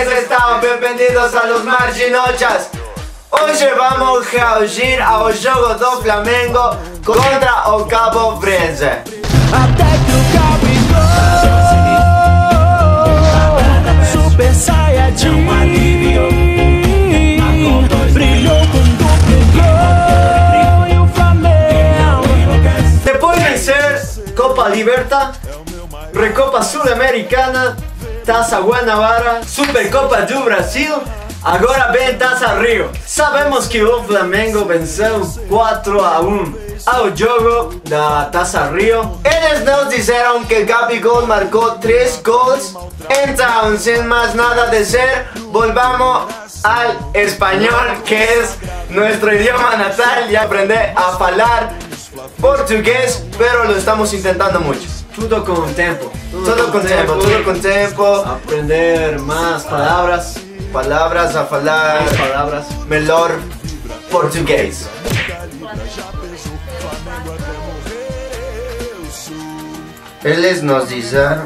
estão? Bem-vindos a los Marginochas. Hoje vamos reagir ao jogo do Flamengo contra o Cabo Friense. Até que o Gabigol Super Saiyajin brilhou com duplo gol e o Flamengo. Depois de vencer Copa Liberta, Recopa Sul-Americana, Taça Guanabara, Supercopa do Brasil, agora vem Taça Rio. Sabemos que o Flamengo venceu 4-1 ao jogo da Taça Rio. Eles nos disseram que Gabigol marcou 3 gols. Então, sem mais nada a dizer, volvamos al espanhol, que es nuestro idioma natal, y aprender a falar portugués, pero lo estamos intentando mucho. Tudo com tempo. Todo con tiempo. Aprender más palabras. Palabras a falar. Mais palavras. Melhor português. Eles nos disseram...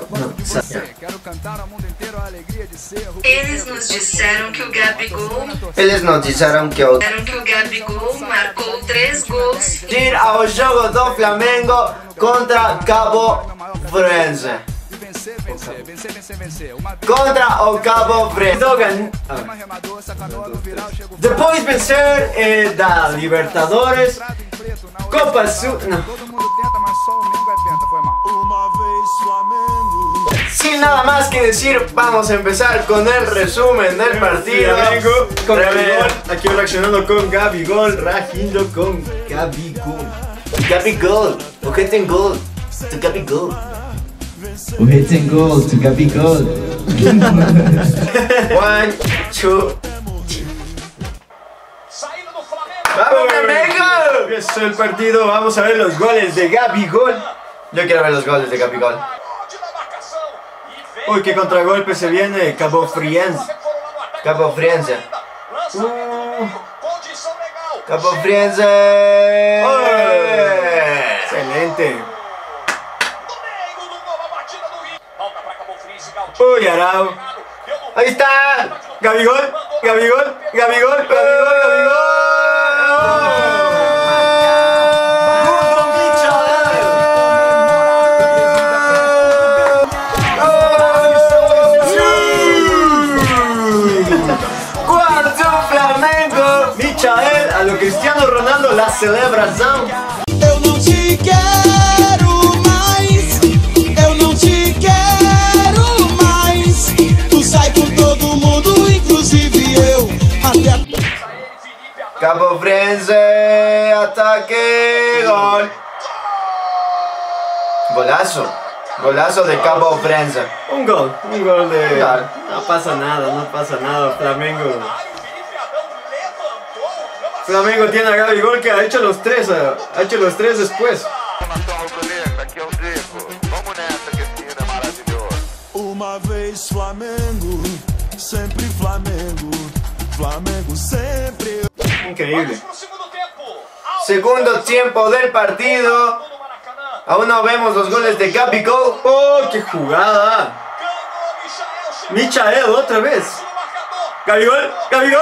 Eles nos disseram que o Gabigol Eles nos disseram que o Gabigol marcou 3 gols. ir ao jogo do Flamengo contra Cabo Friense. Contra o Cabo Friense. Depois vencer da Libertadores, Copa Sul... Não. Sin nada más que decir, vamos a empezar con el resumen del partido. Flamengo con Gabigol. Aquí reaccionando con Gabigol, reagindo con Gabigol. Gabigol, o que tem gol? Tu Gabigol. O hit and goal to Gabigol. 1, 2, ¡vamos Flamengo! Empezó el partido, vamos a ver los goles de Gabigol. Yo quiero ver los goles de Gabigol. Uy, qué contragolpe se viene, Cabo Friense. Cabo Friense. Cabo Friense. Excelente. Uy, Arau. Ahí está. Gabigol, Gabigol, Gabigol, Gabigol, Gabigol. Michael, a lo Cristiano Ronaldo, la celebração. Eu não te quero mais, eu não te quero mais. Tu sai com todo mundo, inclusive eu. Até Cabo Friense, ataque, gol. Golazo. Golazo de Cabo Friense. Un gol de... Gol. No pasa nada, Flamengo tiene a Gabigol que ha hecho los tres después. uma vez Flamengo, sempre Flamengo, Flamengo sempre. Increíble. Segundo tiempo del partido. Aún no vemos los goles de Gabigol. ¡Oh, qué jugada! Michael, otra vez. Gabigol, Gabigol.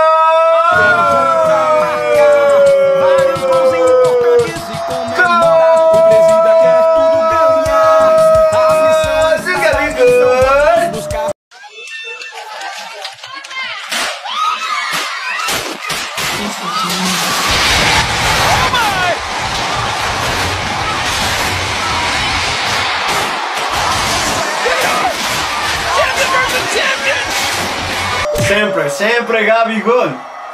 Siempre Gabigol.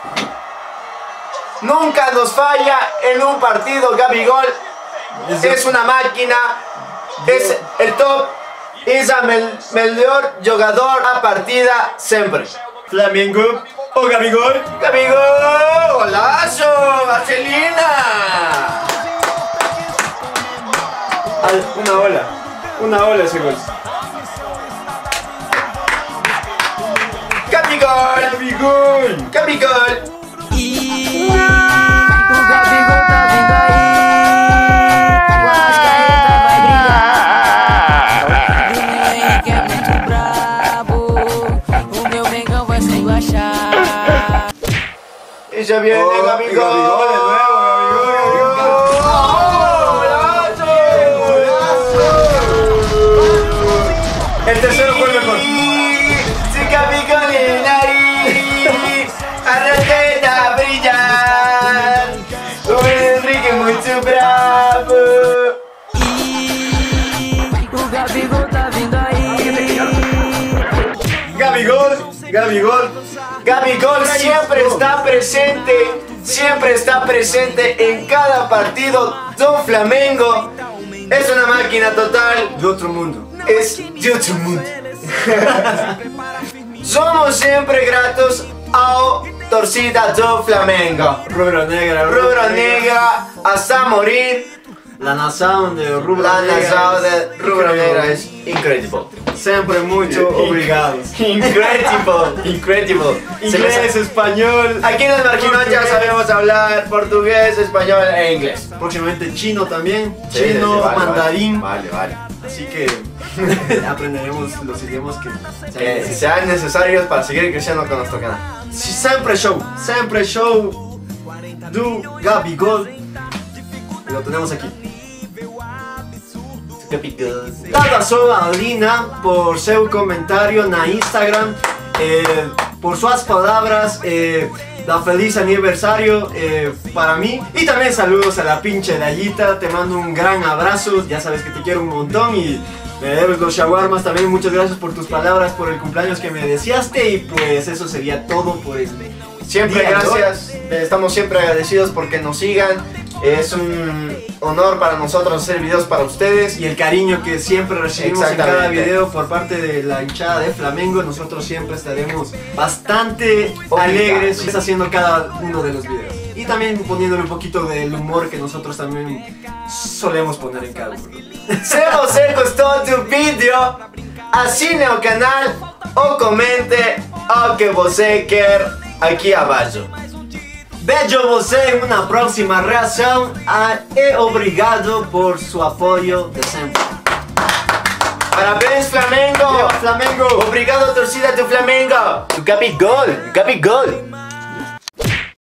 Nunca nos falla en un partido Gabigol. Es una máquina. Es el top. Es el mejor jugador a partida siempre. Flamengo o Gabigol. Gabigol. Golazo. Vaselina. Una ola ese gol. Gabigol. Gabigol. Gabigol. E o Gabigol tá vindo aí. O Arrascaeta vai brilhar. O Henrique é muito brabo. O meu se viene Gabigol. Gabigol de nuevo, el tercero fue el mejor. Si Gabigol en ahí, arranca a brillar. Luis Enrique muito bravo. O Gabigol tá vindo aí. Gabigol siempre está presente en cada partido do Flamengo. Es una máquina total. De otro mundo. Es de otro mundo. Somos siempre gratos ao torcida do Flamengo. Rubro negra. Hasta morir. La nación de Rubro La negra. nación de Rubro Negra es incredible. Siempre mucho obrigado. Incredible. Inglés, español. Aquí en el Marquinocha portugués. sabemos hablar portugués, español e inglés. Próximamente chino también. Sí, Chino, vale, mandarín. Vale. Así que aprenderemos los idiomas Que sean necesarios para seguir creciendo con nuestro canal. Sempre show do Gabigol. Y lo tenemos aquí. Dada sua Alina por seu comentário na Instagram, por suas palavras, da feliz aniversario para mí. Y también saludos a la pinche Dayita, te mando un gran abrazo, ya sabes que te quiero un montón y me debes los shawarmas también. Muchas gracias por tus palabras, por el cumpleaños que me deseaste y pues eso sería todo por el Siempre día de hoy. gracias, estamos siempre agradecidos porque nos sigan. Es un honor para nosotros hacer videos para ustedes. Y el cariño que siempre recibimos en cada Exactamente. video por parte de la hinchada de Flamengo. Nosotros siempre estaremos bastante Obligados. alegres haciendo cada uno de los videos. Y también poniéndole un poquito del humor que nosotros también solemos poner en cada uno. Se você gostou do vídeo, assine o canal ou comente o que você quer aqui abaixo. Vejo você em uma próxima reação e obrigado por su apoio de sempre. Parabéns, Flamengo! Viva Flamengo! Obrigado, torcida do Flamengo! Gabigol!